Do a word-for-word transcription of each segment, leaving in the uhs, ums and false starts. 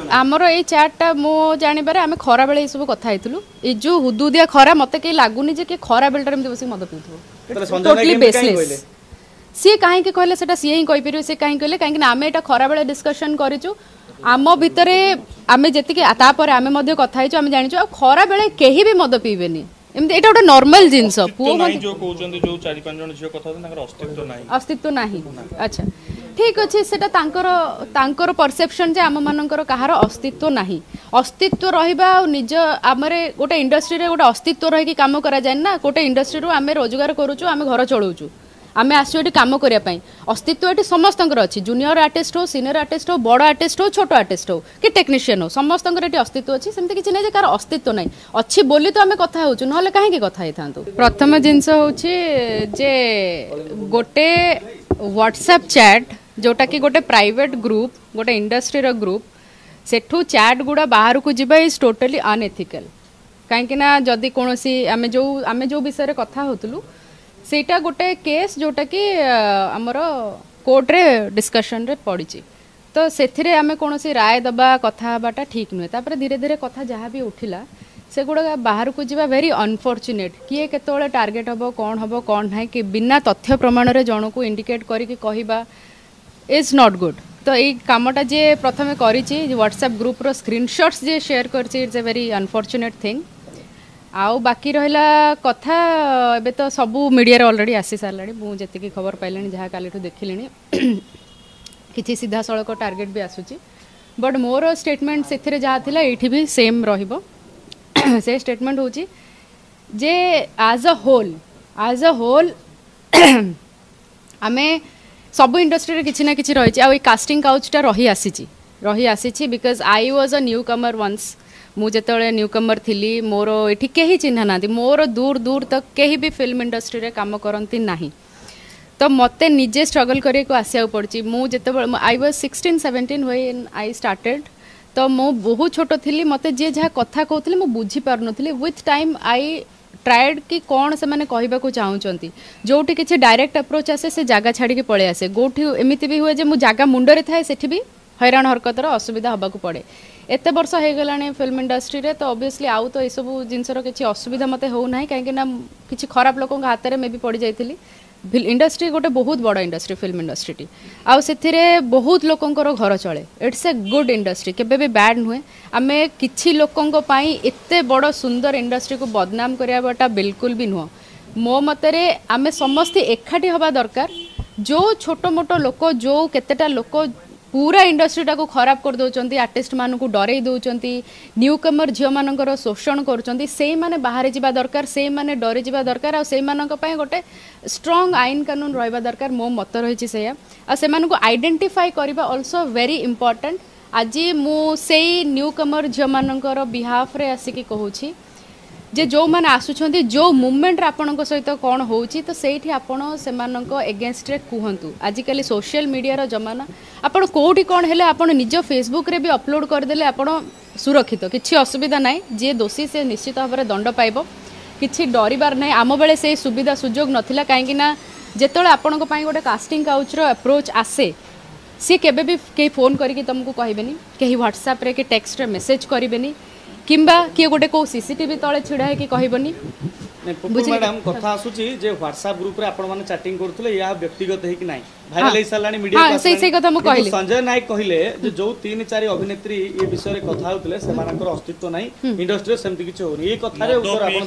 आमर ये चैटा मो जानवर आम खरा बेले सब कथा ये जो हुदुदिया खरा मत कहीं लगुनि कि खरा बेलटार बस मद पीथि बेसलेस सी कहीं कहले सी ही कहीपर सी कहीं कहले कहीं आम यहाँ खरा बेले डिस्कसन करूँ आम भितर आम जी आम कथा आम जानी खरा बेले कहीं भी मद पीबेनी एमती एटा गोटे नॉर्मल जिनस अस्तित्व नहीं अच्छा ठीक अच्छे से तांकर परसेप्शन जे आम मानकर कहार अस्तित्व नहीं अस्तित्व रहिबा निज आमरे गोटे इंडस्ट्री रे गोटे अस्तित्व रही काम करा जाए ना गोटे इंडस्ट्री रू आम रोजगार करूचु आम घर चलाऊचु आम आसु ये कम करने अस्तित्व ये समस्त अच्छी जूनियर आर्टिस्ट हो सीनियर आर्टिस्ट हो बड़ आर्टिस्ट हो छोट आर्टिस्ट हो कि टेक्नीशियन हो समस्त ये अस्तित्व अच्छी सेमती किसी ना कार अस्तित्व ना अच्छी बोली तो आम कथा हो ना कहीं कथा था प्रथम जिनस हूँ जे गोटे व्हाट्सएप चैट जोटा कि गोटे प्राइवेट ग्रुप गोटे इंडस्ट्री ग्रुप सेठू चैट गुड़ा बाहर को जीवा इज टोटली अनएथिकल कहीं जदि कौन आम जो आम जो विषय कथा होतलु सेटा गोटे केस जोटा कि आमर कोर्ट रे डिस्कशन रे पड़ी तो से आम कौन राय दबा कथा बाटा ठीक नुहे तापर धीरे धीरे कथा जहाँ भी उठिला से गुड़ा बाहर को जीवा वेरी अनफॉर्चुनेट किए केतोले टार्गेट हम कौन हम कौन ना कि बिना तथ्य प्रमाण रे जन को इंडिकेट करके कहबा इज नॉट गुड तो ये कामटा जे प्रथमे करिछि व्हाट्सएप ग्रुप रो स्क्रीनशॉट्स जे शेयर करछि it's a very unfortunate thing आउ बाकी रहा कथा एबे तो सबू मीडिया ऑलरेडी आसी सारा मुझे जी खबर पाइलानी जहाँ काली देखिली किसी सीधा सड़क टार्गेट भी आसूची बट मोर स्टेटमेंट से जहाँ थिला एठी भी सेम रहिबो से स्टेटमेंट होची जे as a whole as a whole आमे सब इंडस्ट्री रे किछि ना किछि रही आ कास्टिंग काउचटा रही आसी रही आसी because I was a newcomer once मुझे न्यू कमर थी मोर ये कहीं चिन्ह ना मोर दूर दूर तक कहीं भी फिल्म इंडस्ट्री रे काम करती नहीं तो मते निजे स्ट्रगल करने को आसिया पड़ी मुझे I was sixteen seventeen when I started तो मु बहुत छोट थी मते जे जहाँ कथा कहते मुझे बुझी पार नी विथ टाइम आई ट्राएड कि कौन से मैंने कहवाक चाहूँगी जोटी किसी डायरेक्ट अप्रोच आसे से जगह छाड़ी पलि आसे गोटी एमती भी हुए मु जगह मुंडे थाए से भी हैरान हरकतर असुविधा होबाक पड़े एत वर्ष हो गलानी फिल्म इंडस्ट्री रे तो ऑब्वियसली आउ तो यह सब जिनसर किसी असुविधा मत होना कहीं किसी खराब लोकों हाथ में भी पड़ जाइली इंडस्ट्री गोटे बहुत बड़ इंडस्ट्री फिल्म इंडस्ट्री आउ से बहुत लोकंकर घर चले इट्स ए गुड इंडस्ट्री केबे भी बैड नुहे आम किछि लोकों एते बड़ सुंदर इंडस्ट्री को बदनाम कराटा बिल्कुल भी नुह मो मतरे आम समस्ते एकाठी हवा दरकार जो छोट मोट लोक जो केतेटा लोक पूरा इंडस्ट्री टाको खराब कर दौरान आर्टिस्ट मान को डरई दौरान न्यू कमर झील मानकर शोषण कर बाहर जा दरकार से माने डरी जा दरकार आ गोटे स्ट्रॉन्ग आईन कानून रहा दरकार मो मत रही से आइडेंटिफाई करवा ऑल्सो वेरी इंपोर्टेंट आज मुझे न्यू कमर झील मानकर बिहाफ रे आसिकी कहूँ जे जो मैंने आसुंच जो मुवमेंट आपण सहित कौन हो तो सेठी आपण से एगेन्स्ट रे कहतु आजिकल सोशल मीडिया रो जमाना आपण कोठी कौन हेले आपण निज फेसबुक रे भी अपलोड करदेले आपण सुरक्षित किसी असुविधा ना जी दोषी से निश्चित भाव में दंड पाइब किसी डरबार ना आम बेले से सुविधा सुजोग नाला कहीं जिते आपण गोटे कास्टिंग काउच रो अप्रोच आसे सी केबे भी कहीं फोन करके तुमको कहबेनी कहीं व्हाट्सएप रे कि टेक्स्ट रे मेसेज करेनि किंबा किए गोटे को सीसीटीवी तले छिड़ा है कि कहबनी मैडम कथा आसुची जे व्हाट्सएप ग्रुप रे आपण माने चैटिंग करथले या व्यक्तिगत है कि नाही भाइरल हे सालानी मीडिया हां सही सही कथा मु कहली संजय नायक कहिले जे जो तीन चार अभिनेत्री ये विषय रे कथा होतले से मानकर अस्तित्व नाही इंडस्ट्री सेमति किछ होनी ये कथा रे ऊपर आपण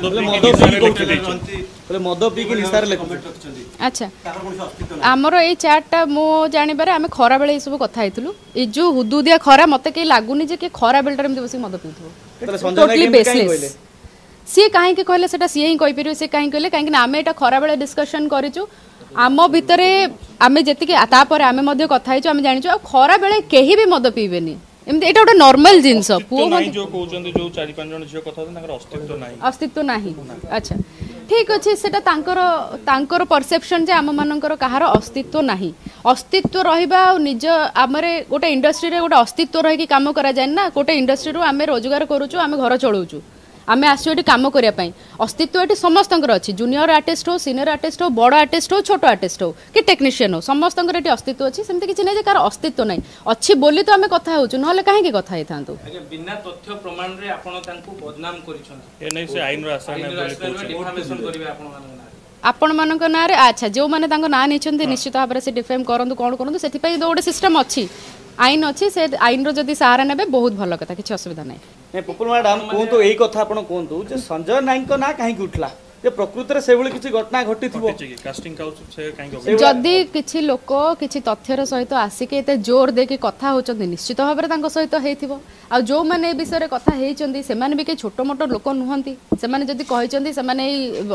बोले मद पी के निसार लेख अच्छा हमर ए चैटटा मो जानिबार आमे खरा बेले सब कथा हेतलु ए जो हुदुदिया खरा मते के लागुनी जे के खरा बेलटार में बसी मद पीथो टोटली बेसलेस सी कहीं कहले सेटा सी ही कहीपर सी कहीं कहले कहीं आम यहाँ खरा बेले डिस्कसन करूँ आम भितर आम जी आम कथा आम जानी खरा बेले कहीं भी मद पीबेनी एमती एटा गोटे नॉर्मल जिनस अस्तित्व नहीं अच्छा ठीक अच्छे से परसेप्शन जे आम मानकर कहार अस्तित्व नहीं अस्तित्व रहिबा निज आमरे गोटे इंडस्ट्री रे गोटे अस्तित्व रही काम करा जाए ना गोटे इंडस्ट्री रू आम रोजगार करूँ आम घर चलाऊँ आम आसो कम करने अस्तित्व ये समस्त अच्छी जूनियर आर्टिस्ट हो सीनियर आर्टिस्ट हो बड़ आर्टिस्ट हो छोट आर्टिस्ट हो कि टेक्नीशियन हो समस्त ये अस्तित्व अच्छी सेमती किसी नहीं कार अस्तित्व ना अच्छी बोली तो आम कथा हो ना कहीं कथा ही था बिना तथ्य प्रमाण रे आपण तांको बदनाम करिसंत ए नै से आईन रो आश्रय नै बोली डिफामेशन करिवे आपण मानक ना आपण मानक ना रे अच्छा जो माने तांको ना निचंती निश्चित भाव से डिफेम करंतु कोन करंतु सेति पई गोटे सिस्टम अच्छी आईन अच्छी से आईन रो जदी सहारा नेबे बहुत भलो कथा किछि असुविधा नै ए पुपुल मैडम कोंतु एई कथा आपण कोंतु जे संजय नायक को ना काहे उठला जे प्रकृति रे सेबुली किछि घटना घटी थिबो कास्टिंग काउच से काहे जदी किछि लोक किछि तथ्यर सहित आसिके एते जोर देके कथा होचंदी निश्चित भाव तांको सहित हेइथिबो आ जो माने ए विषय रे कथा हेइचंदी से माने भी के छोटो मोटो लोक नुहंती से माने जदी कहिचंदी से माने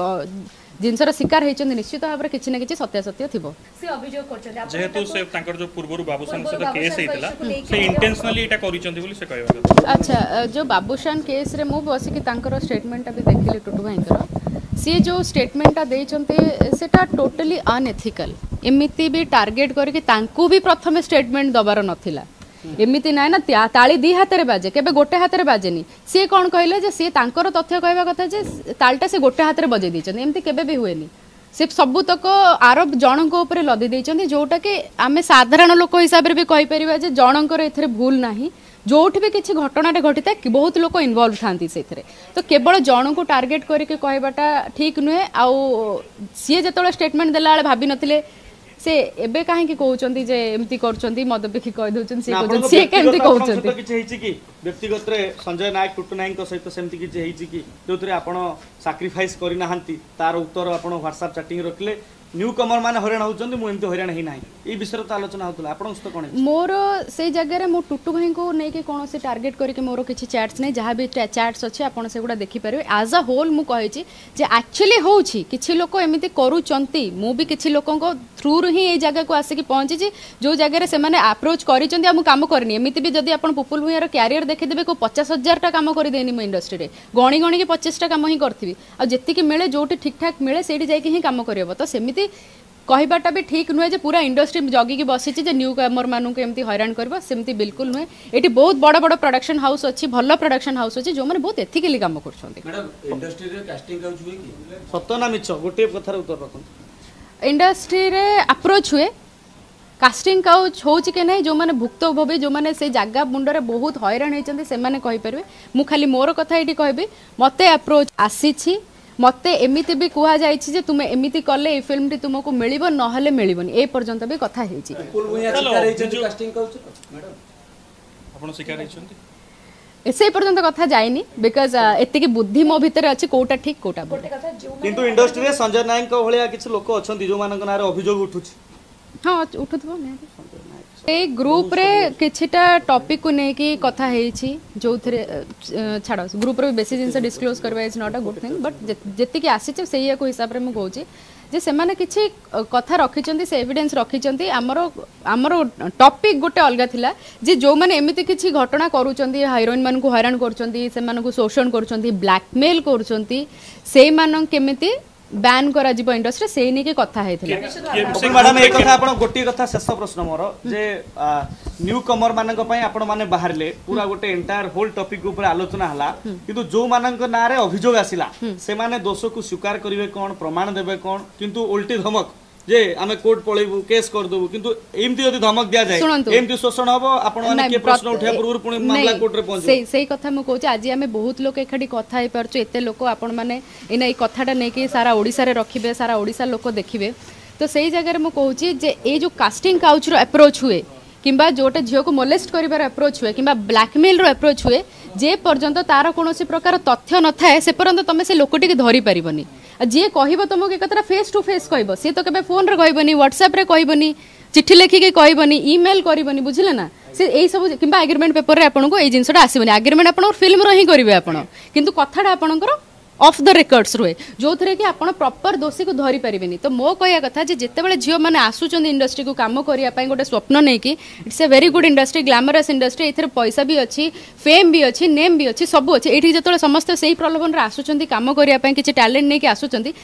जिनसर शिकार होइचंदी निश्चित भाव रे किछि ना किछि सत्यासत्य थिबो से अभियोग करछन जेहेतु से तांकर जो पूर्वरु बाबूशान से केस हेइतला से इंटेंशनली एटा करिचंदी बोली से कहबा अच्छा जो बाबूशान केस रे मु बसी कि तांकर स्टेटमेंट भी देखिले टुटु भाईकर सी जो स्टेटमेंट देइचंते सेटा टोटली अनएथिकल एमिति भी टार्गेट करके तांकू भी प्रथम स्टेटमेंट दबार नथिला एमिति ना ना ताली दी हाथ में बाजे केबे गोटे हाथ में बाजेनी सी कौन कहले जे सी तांकर तथ्य कहवा कथा जे तालटा से गोटे हाथ में बजे दीचंदी एमती केबे भी हुएनी से सबू तक आरोप जनक ऊपर लदी देइचंदी जोटा कि आमे साधारण लोक हिसाब रे भी कहि परिबा जे जनकर एथरे भूल नाही जोठी भी किसी घटनाटे घटी था बहुत लोग इनवल्व थांती से तो केवल जन को टार्गेट करके कहबाटा ठीक नुहे आउ सी जो स्टेटमेंट देला बेले भाभी नथिले से एबे काहे कि कहउचंदी जे एमती करचंदी मद बेखी कहि दउचन से कहउचन से केमती कहउचंदी किछ हेछि कि व्यक्तिगत रे संजय नायक टुटु नायक सहित सेमती किछ हेछि कि जोतरे आपण सैक्रिफाइस करि नाहंती तार उत्तर आपण व्हाट्सएप चैटिंग रखले न्यू कमर माने हरेण होचंदी मु एमती हरेण ही नाही ई विषय त आलोचना होतला आपण तो कोन मोर से जगह रे मु टुटु भाई को नै के कोन से टारगेट करके मोर किछि चैट्स नै जहां भी चैट्स अछि आपण से गुडा देखि परिबे एज अ होल मु कहै छी जे एक्चुअली होउछि किछि लोक एमिति करूचंती मु भी किछि लोकन को थ्रू ही ए जगह को आसे कि पहुंची छी जो जगह रे से माने अप्रोच करिचंती हम काम करनी एमिति भी जदी आपण पुपुल भुइयार कैरियर देखि देबे को पचास हज़ार टा काम करि देनी मु इंडस्ट्री रे गणी गणी के पचास टा काम ही करथिबी आ जेति कि मिले जोटी ठीक ठाक मिले सेठी जाई कि ही काम करियबो तो सेमिति कहबाटा भी ठीक नुहे जे पूरा इंडस्ट्री जगिकी बसी जे न्यू कमर मानू एमती हैरान करबो सेमती बिल्कुल नुहे एटी बहुत बड़ बड़ प्रोडक्शन हाउस अछि भल्लो प्रोडक्शन हाउस अछि जो माने बहुत एथिकली काम करछंती मैडम इंडस्ट्री रे कास्टिंग काउच हुए कि सत्य ना मिछ गोटे कथार उत्तर रखन इंडस्ट्री रे अप्रोच हुए कास्टिंग काउच होउछि के नै जो माने भुक्तभोगी जो माने से जागा मुंडरे बहुत हैरान हेचंती से माने कहि परबे मु खाली मोर कथा एटी कहबे मते अप्रोच आसी छी मते एमिति भी कुहा जाइछि जे तुमे एमिति करले ए फिल्म टी तुमको मिलिबो नहले मिलिबोनी ए पर्यंत भी कथा हेछि पुल भुइया शिकार हेछि कास्टिंग काउच मैडम आपण शिकार हेछंती एसे पर्यंत कथा जाइनी बिकॉज एति की बुद्धि मो भीतर अछि कोटा ठीक कोटा बोल किंतु इंडस्ट्री रे संजय नायक को भलिया किछ लोक अछंती जो मानक नारे अभियोग उठुछि हां उठुथबो नै ए ग्रुप रे किछटा टॉपिक को नै कि कथा हेछि जो थरे छाड़ ग्रुप रे बेसी जिंस डिस्क्लोज करबा is not a good thing but जेति कि आसी छै सेया को हिसाब रे म कहूची जे से माने किछि कथा रखिचंती से एविडेंस रखिचंती हमरो हमरो टॉपिक गोटे अलगा थिला जे जो माने एमिति किछि घटना करूचंती हीरोइन मान को हैरान करचंती से मान को शोषण करचंती ब्लैकमेल करचंती से मान केमिति बैन करा जिवो इंडस्ट्री से नै के कथा हेथिला मैडम एक कथा आपण गोटी कथा शेष प्रश्न मोर जे न्यू कमर मानक पई आपण माने बाहरले पूरा गोटे एंटायर होल टॉपिक ऊपर आलोचना हला किंतु जो मानक नारे अभियोग आसिला से माने दोष को स्वीकार करिवे कोन प्रमाण देबे कोन किंतु उल्टी धमक जे आमे कोर्ट पळेबू केस कर देबू किंतु एमती यदि धमक दिया जाय एमती शोषण हबो आपण माने के प्रश्न उठा पूर्व पुणी मामला कोर्ट रे पहुंच सही सही कथा म कहूची आज आमे बहुत लोक एखाडी कथा हे परछु एते लोक आपण माने एना ए कथाटा नै कि सारा ओडिसा रे रखिबे सारा ओडिसा लोक देखिबे तो सही जगह रे म कहूची जे ए जो कास्टिंग काउच रो अप्रोच हुए किंबा जोटे झियो को मोलेस्ट करिबार अप्रोच हुए किंबा ब्लैकमेल रो अप्रोच हुए जे पर्यंत तार कोनोसी प्रकार तथ्य न थाए से पर्यंत तमे से लोकटी के धरि परिबनी जे कहबो तुमको एक कतरा फेस टू फेस कहबो से तो केबे फोन रे कहबनी व्हाट्सएप रे कहबनी चिट्ठी लेखि के कहबनी ईमेल करबनी बुझिले ना से एई सब किंबा एग्रीमेंट पेपर रे आपन को एई जिंसटा आसीबनी एग्रीमेंट आपन फिल्म रो ही करिवे आपन किंतु कथाडा आपनकर ऑफ द रिकॉर्ड्स रुए जो थे कि आप प्रॉपर दोषी को धरी पारे तो मो कह कथा जिते झील मैंने आसुचंदी इंडस्ट्री को काम करने गोटे स्वप्न नहीं कि it's a very good industry glamorous industry ये पैसा भी अच्छी फेम भी अच्छी नेम भी अच्छी सब अच्छी ये जो समस्त से ही प्रलोभन आसुचंदी काम करने किसी टैलेंट नहीं कि आसुचंदी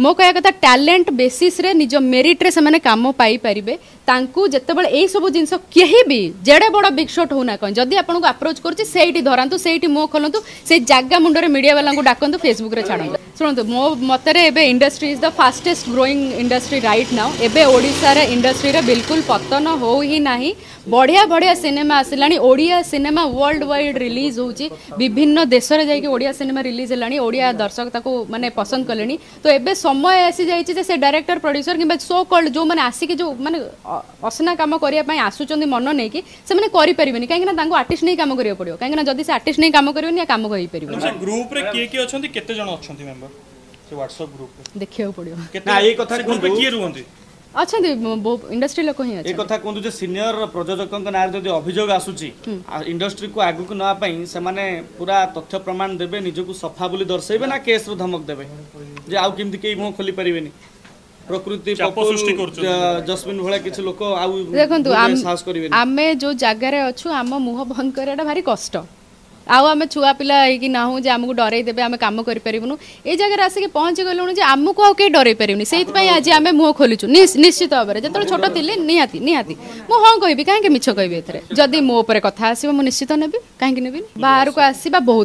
मो कह कथा टैलेंट बेसिस रे निज मेरिट रे से माने काम पाई परिबे तांकू जेतेबेले एई सब जिंस केही भी जेडे बड़ बिग शॉट होना कहीं जदि आपन को अप्रोच करछि सेठी धरंतु सेठी मो खोलंतु से जागा मुंडरे मीडिया वाला को डाकंतु फेसबुक रे छाडंतु सुनंतु मो मतरे एबे industry is the fastest growing industry right now एबे ओडिसा रे इंडस्ट्री रे बिल्कुल पतन हो ही नाही बढ़िया बढ़िया सिनेमा आसिलानी Odia cinema world wide release होउची विभिन्न देश रे जाई के ओडिया सिनेमा रिलीज हेलानी ओडिया दर्शक ताको माने पसंद कलेनी तो एबे समय आसी जाईची जे से डायरेक्टर प्रोड्यूसर किबा सो कॉल्ड जो माने आसी के जो माने असना काम करिया पई आसुचंदी मन नै कि से माने करि परिबेनी काहे ना तांको आर्टिस्ट नै काम करियो पड़ियो काहे ना जदी से आर्टिस्ट नै काम करियोनी या काम होई परिबो से ग्रुप रे के के अछंती केते जण अछंती मेंबर से व्हाट्सएप ग्रुप रे देखियो पड़ियो ना ए कथा ग्रुप रे के रुहंती अच्छा इंडस्ट्री लोक ही ए कथा कहूँ सीनियर प्रयोजक ना जब अभियोग आसूची इंडस्ट्री को आगु को ना से माने पूरा तथ्य प्रमाण देबे निजको सफा बोली दर्शाइबे ना केस रो धमक देबे जे आउ केमति के मुंह खोली परिबेनी प्रकृति जस्मिन भला किछ लोक आउ देखंतु साहस करिवेनी आमे जो जागा रे अछु आम मुंह बंद कराटा भारी कष्ट आउ आम छुआ पिला कि ना हो आमको डरई देवे आम कम करूँ ये जगह आसिक पहुँची गलुणु आमको आउ कहीं डरई पारे से आज आम मुह खोलुचु निश्चित भाव में जो छोट थी निहाती निहाती मुझे हाँ कहि कहीं मिछ कहि जदि मो उपर कथा आसो मुझे निश्चित नेबी कहीं नेबी बाहर को आसवा बहुत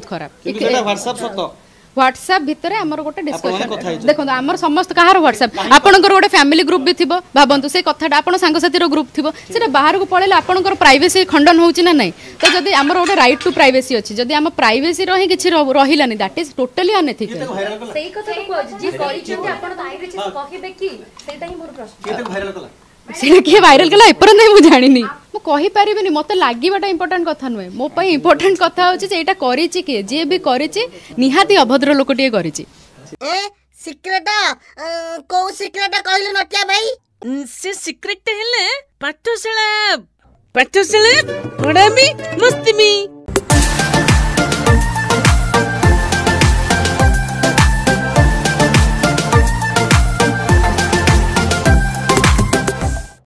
खराब व्हाट्सएप भितर आमर गोटे डिस्कशन देखो आमर समस्त कहार व्हाट्सएप आपनकर गोटे फैमिली ग्रुप भी थिबो भाबंतु से कथाटा आपन सांगसाथी रो ग्रुप थिबो सेटा बाहर को पळेले आपनकर प्राइवेसी खंडन होउची ना नै तो जदी आमर गोटे राइट टू प्राइवेसी अछि जदी आम प्राइवेसी रही किछि रहिलानी दैट इज टोटली अनएथिकल सेही कथा को जे करिछन्ते आपन ताई रे कहिबे कि सेटा ही मोर प्रश्न केते वायरल कला सेटा के वायरल कला एपर नै मु जानिनी मु कहि परिबिनी मते लागिबाटा इंपोर्टेंट कथा नुए मो पई इंपोर्टेंट कथा होछि जे एटा करिछि के जे भी करिछि निहाती अभद्र लोकटिए करिछि ए सिक्रेट को सिक्रेट कहले नटिया भाई से सिक्रेट हेले पाठशाला पाठशाला पढ़ाबी मस्ती में